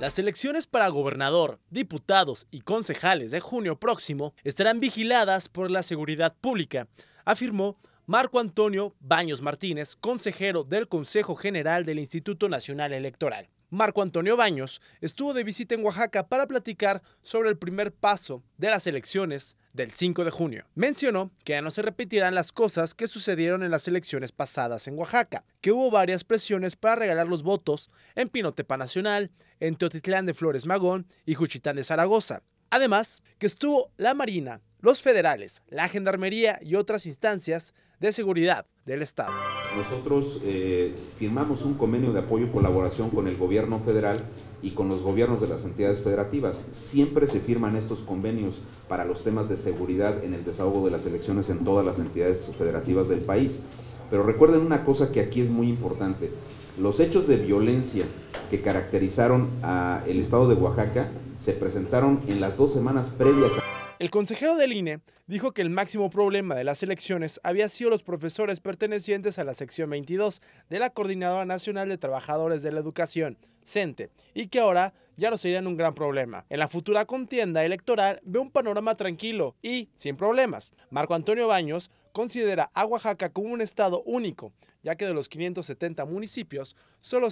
Las elecciones para gobernador, diputados y concejales de junio próximo estarán vigiladas por la seguridad pública, afirmó Marco Antonio Baños Martínez, consejero del Consejo General del Instituto Nacional Electoral. Marco Antonio Baños estuvo de visita en Oaxaca para platicar sobre el primer paso de las elecciones del 5 de junio. Mencionó que ya no se repetirán las cosas que sucedieron en las elecciones pasadas en Oaxaca, que hubo varias presiones para regalar los votos en Pinotepa Nacional, en Teotitlán de Flores Magón y Juchitán de Zaragoza. Además, que estuvo la Marina, los federales, la Gendarmería y otras instancias de seguridad del Estado. Nosotros firmamos un convenio de apoyo y colaboración con el gobierno federal y con los gobiernos de las entidades federativas. Siempre se firman estos convenios para los temas de seguridad en el desahogo de las elecciones en todas las entidades federativas del país. Pero recuerden una cosa que aquí es muy importante. Los hechos de violencia que caracterizaron al estado de Oaxaca se presentaron en las 2 semanas previas a... El consejero del INE dijo que el máximo problema de las elecciones había sido los profesores pertenecientes a la sección 22 de la Coordinadora Nacional de Trabajadores de la Educación, CENTE, y que ahora ya no serían un gran problema. En la futura contienda electoral ve un panorama tranquilo y sin problemas. Marco Antonio Baños considera a Oaxaca como un estado único, ya que de los 570 municipios, solo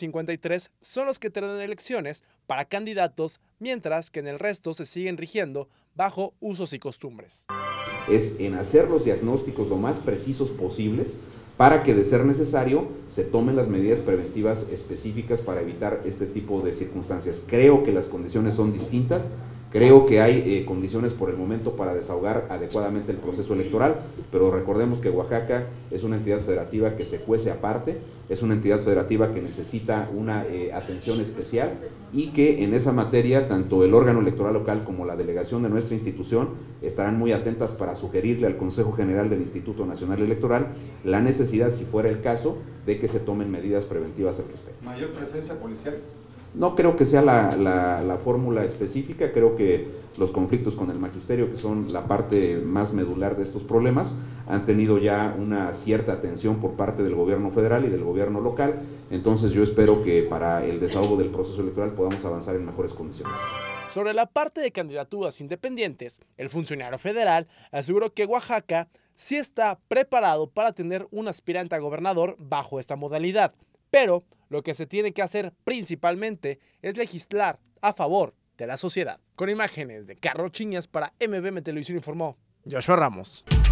153 son los que tendrán elecciones para candidatos, mientras que en el resto se siguen rigiendo bajo usos y costumbres. Es en hacer los diagnósticos lo más precisos posibles para que, de ser necesario, se tomen las medidas preventivas específicas para evitar este tipo de circunstancias. Creo que las condiciones son distintas, creo que hay condiciones por el momento para desahogar adecuadamente el proceso electoral, pero recordemos que Oaxaca es una entidad federativa que se cuece aparte, es una entidad federativa que necesita una atención especial y que en esa materia tanto el órgano electoral local como la delegación de nuestra institución estarán muy atentas para sugerirle al Consejo General del Instituto Nacional Electoral la necesidad, si fuera el caso, de que se tomen medidas preventivas al respecto. ¿Mayor presencia policial? No creo que sea la fórmula específica, creo que los conflictos con el magisterio, que son la parte más medular de estos problemas, han tenido ya una cierta atención por parte del gobierno federal y del gobierno local, entonces yo espero que para el desahogo del proceso electoral podamos avanzar en mejores condiciones. Sobre la parte de candidaturas independientes, el funcionario federal aseguró que Oaxaca sí está preparado para tener un aspirante a gobernador bajo esta modalidad, pero lo que se tiene que hacer principalmente es legislar a favor de la sociedad. Con imágenes de Carlos Chiñas para MVM Televisión informó Joshua Ramos.